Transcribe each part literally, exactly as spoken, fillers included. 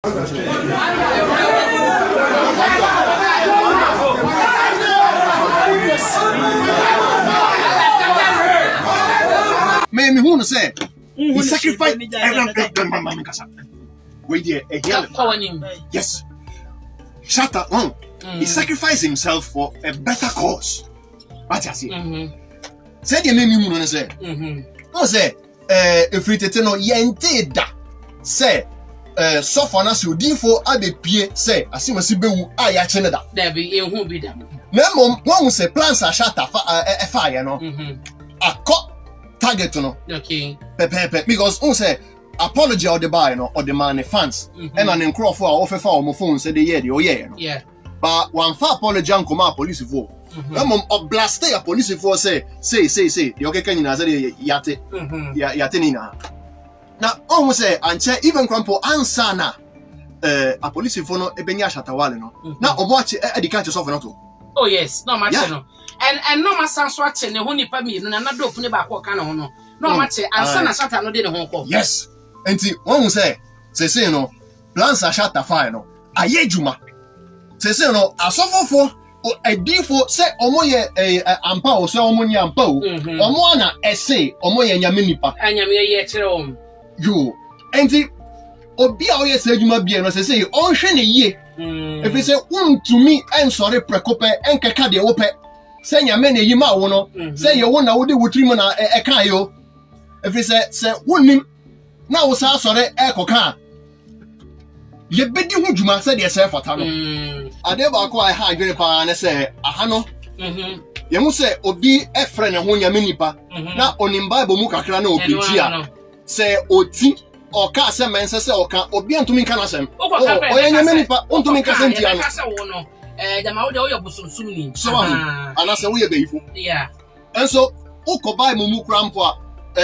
Me me who say he sacrificed wait here a yes Shatta mm. mm. he sacrificed himself for a better cause. What you see? Mm-hmm. Said you name you say mm-hmm. No say uh if it no yente da say uh suffer na so difo abepie say asimasi bewu a ya chene da there be ehun bi da na mom won say plans a Shatta fa e fire no mhm akọ target no okay pepe because on say apology or the buy no or the man fans and an encro for our offer for phone say the year the oh yeah no yeah but one fa apology and come police for mom of blast a police for say say say say the okay can you say yate yate ni na na on say anche even crampo answer na eh a police for no ebenya Shatta Wale no na oboache e di catch suffer no to oh yes no match no and and no masan so ache ne ho nipa mi no na na dope ne ba ko ka no no no match answer na Shatta no de ne ho ko yes enti won say say say no plans a Shatta fire no ayejuma say say no asofofo o edifo say omo ye ampa o say omo ni ampa o omo na ese omo ye nyame nipa anyame ye kire om yo enti obi a o ye say adwuma bia no say say on hwe ne ye if you say untumi ensore prekope enkeka de wo pe say nyame na yima wo no say ye wo na wo de wotrim na e kan yo if you say say wonim na wo sa sore ekoka ye bedi hu dwuma say de say fata no ade ba ko ai ha adwene pa na say aha no mhm ye mu say obi e frɛ ne ho nyame nipa na onim bible mu kakra na opinti a say oti oka se mense se oka obi antumi nka na sem o ye nyame nipa ontumi nka sem tia no eh dama wo de wo ye bosonsum ni so ana se wo ye beifo yeah and so ukobai mu krampo a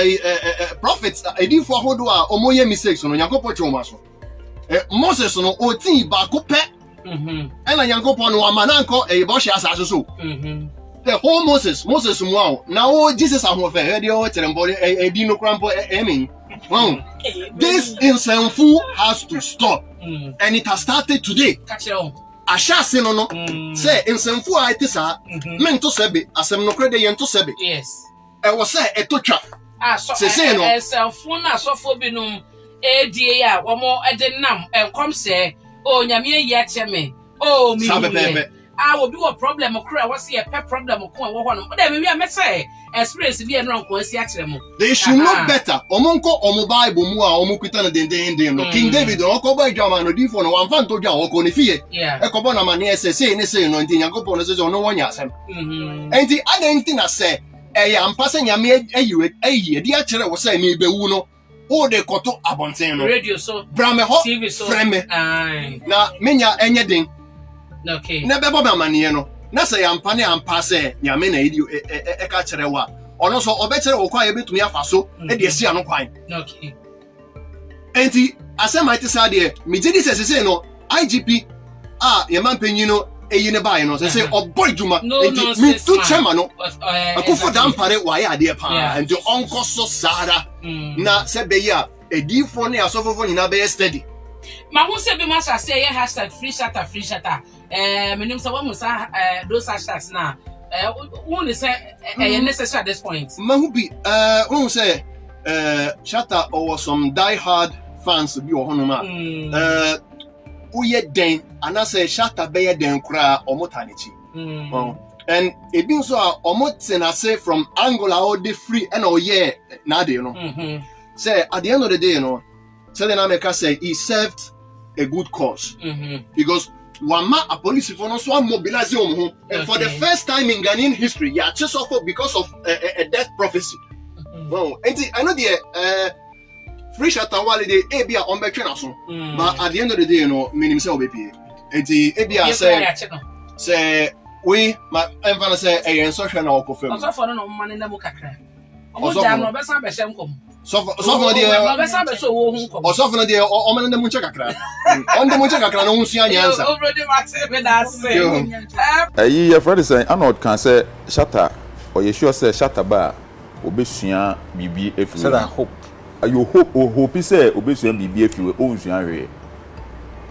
eh prophets edifo ahodo a omoye mistakes no Yakobon choma so eh Moses no oti ba ko pe mhm e na Yakobon no amananko e bo hia asase so mhm the whole Moses Moses mu a na wo Jesus ahofe e de o cherembo e di no krampo e mean wow this insanfu has to stop mm. and it has started today asha se no no say insanfu a itisa men to sebe asem no krede yen to sebe yes e wo say etotwa ah so say no insanfu na sofo binum e die ya wo mo e de nam enkom se o nyame yi a cheme o mi ah will be a problem okra was see a pet problem ko wo ho no but dem wi am say experience bi e no nko asi a kire mo they should know better omonko omo bible mu a omo kwita na den den den no King David no ko ba Adwama no difo no wan fan to dwa wo ko ne fie e ko bo na mane ese sei ne sei no nti Yakobon no se no wonya asem mhm enti adentin na say e ya mpase nyame ayiwe ayi di a kire wo say me bewu no o de koto abonten no radio so brame ho T V so frame na menya enye den okay na bebo be amane no na say ampa ne ampa say nyame na idi e ka kire wa ono so obe kire wo kwa ye betumi afaso e de sia no kwan okay enti asema ite sa de me gidi say say no I G P ah ye man panyin no eyi ne bae no say say oboy djuma enti me tu chema no akufo dan pare wa ye ade pa enti onko so sara na se be ya edifo ne asofofo nyina be steady ma hu se be ma sha say hashtag free shatta free shatta eh menim say what musa those hashtags na eh won say eh necessary at this point ma hu bi eh won say eh Shatta or some die hard fans bi o hono ma eh uye den ana say Shatta be ye den kura omotanichi oh and e bin so a omotena say from Angola all the free and oh yeah na dey no say at the end of the day you know say the America say he served a good cause because Wama a police for no so mobilize him and for the first time in Ghanaian history yeah just off because of a, a death prophecy wow and I know the uh free Shatta Wale dey e bia on be twena so but at the end of the day you know minim say obepi and e bia say say we my enfa say e yen so hwe na okofam so for no man na mu kakra o ja no be san be hye nkom so so for the be san be so wo hu nkom o so for the o man na mu kakra on the mu kakra no hu sia nyansa already mate be da say ayi your friend say anod kan say Shatta or you sure say Shatta ba obesua bibi efi say I hope you hope o hope say obesua bibi efi we o nsua hwe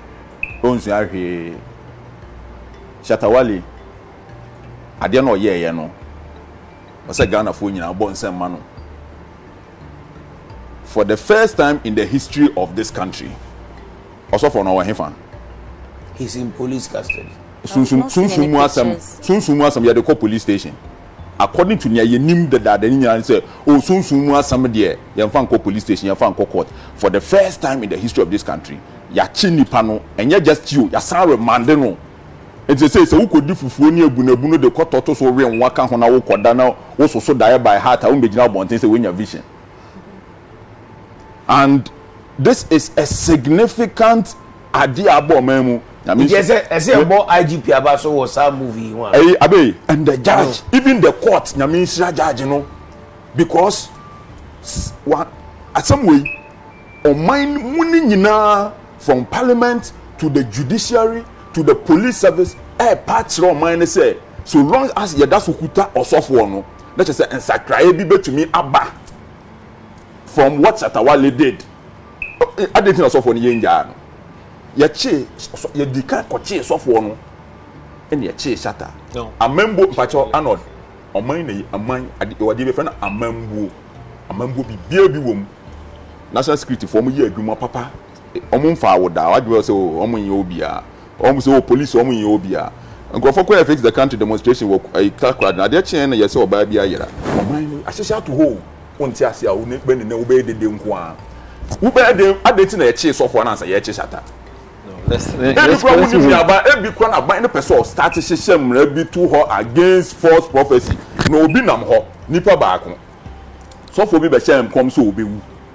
onzu ahwe Shatta Wale ade no ye ye no wasa Ghana fo nyina bo nsem ma no for the first time in the history of this country also for no hefa he's in police custody sunsun sunsun mu asam sunsun mu asam ye the police station according to near yenim the dad and say oh soon soon more some there you find police station you find court for the first time in the history of this country ya chini pano and you just you ya san remand no it say say who could do fufuo ni ebunebu no de kototo so we waka ho na wo koda na wo so so die by heart a wo begina bonten say when your vision and this is a significant idea about memu. I mean, yes, I say about I G P about so was a movie one. Hey, Abe, and the judge, no. Even the court, I mean, judge, you know, because what at some way, on mine, money from parliament to the judiciary to the police service, a patch on mine say, so long as you that's ukuta or software, no, let's just say, and sacred be to me abba from what Shatta Wale did. I didn't know software in Yanga. Ya che ya dika ko che sofo no ene ya che Shatta no amambo mpacho anod oman na aman ade wade be fa na amambo amambo bi bia bi wom national security form ye adwuma papa omo mfa awoda wade we say omo yin obia omo say police omo yin obia nkofo ko fix the country demonstration wo ai takwad na de chen na ye say oba bia yera oman ahyehya to ho onti ase a wo ne be ne na wo be dede nko a wo be de adeti na ye che sofo na ansa ye che Shatta. Let's, let's, let's every corner by the person start to shame be to her against false prophecy. No be nam ho nipa baako. So for me be shame come so be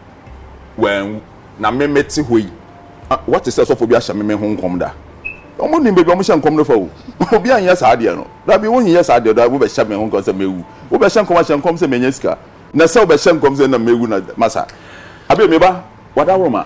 when na me meti hoyi. What is so for be shame me ho kom da. Omo ni be be omo shame kom no fa o. Obi an yes ade no. Da be won yes ade da wo be shame ho kom se mewu. Wo be shame kom shame kom se menya sika. Na se wo be shame kom se na mewu na masa. Abi me ba wada roma.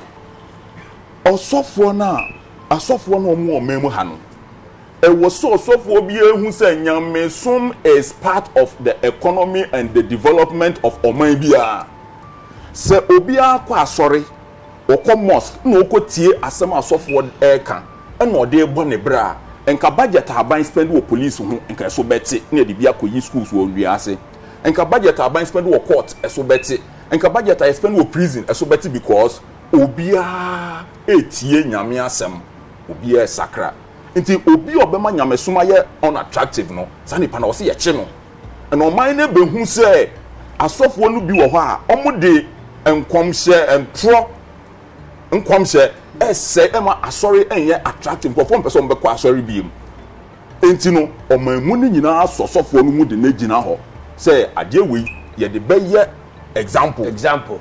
Osofo na asofo no mo memu ha no e was so asofo bi ehu say nyamesom is part of the economy and the development of oman bia se obi akwa asori okọ mosque na okotie asem asofo e kan e na ode bo ne bra enka budget aban spend wo police ho enka so beti na de bia koyi schools wo nwi ase enka budget aban spend wo court e so beti enka budget I spend wo prison e so beti because obia etie nyame asem obia sakra nti obi obema nyame soma ye unattractive no sanipa na wose ye che no na oman ne behu se asofo no bi wo ho a omode enkomhye entro enkomhye ese ema asori enye attractive for form person be kwa asori biem enti no oman mu ni nyina asosofo no mu de na gina ho se ade we ye de be ye example example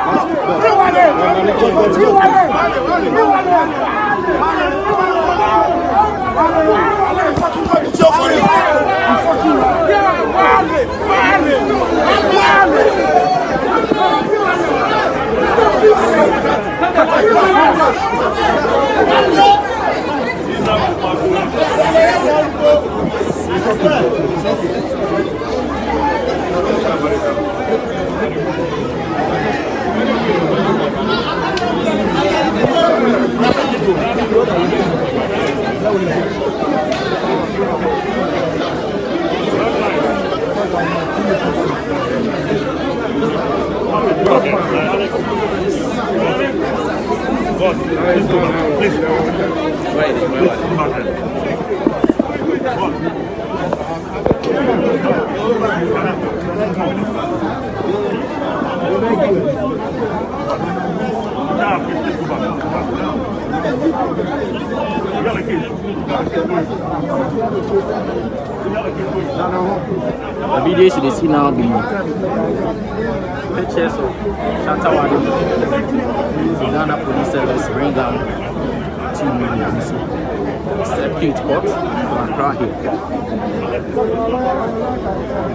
The video should see now be pictures of Shatta Wale. The Ghana police service bring down to circuit court to Accra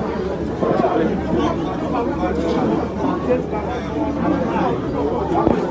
here.